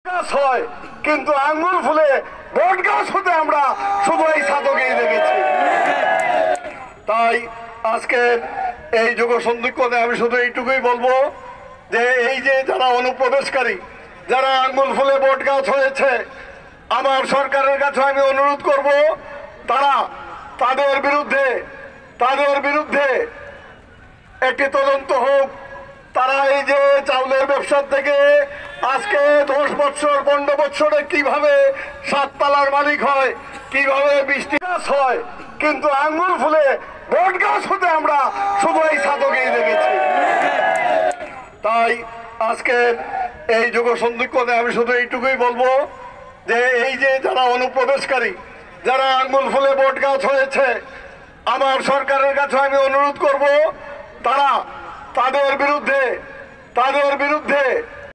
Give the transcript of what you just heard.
গাছ হয় কিন্তু আঙ্গুল ফুলে বট গাছ হতে আমরা শুধু এই সাধকেই দেখেছি। তাই আজকে এই যুগ সন্ধিক্ষণে আমি শুধু এইটুকুই বলবো যে এই যে যারা অনুপ্রবেশকারী, যারা আঙ্গুল ফুলে বট গাছ হয়েছে, আমার সরকারের কাছে আমি অনুরোধ করব তাদের বিরুদ্ধে একটি তদন্ত হোক। তারা এই যে চাউলের ব্যবসার থেকে আজকে 10 বছর 15 বছরে কিভাবে 7 তলার মালিক হয়, কিভাবে 20টি গাছ হয় কিন্তু আঙ্গুল ফুলে বট গাছ হতে আমরা শুধু এই সাধকেই দেখেছি। তাই আজকে এই যুগ সন্ধিক্ষণে আমি শুধু এইটুকুই বলবো যে এই যে যারা অনুপ্রবেশকারী, যারা আঙ্গুল ফুলে বট গাছ হয়েছে, আমার সরকারের কাছে আমি অনুরোধ করব তাদের বিরুদ্ধে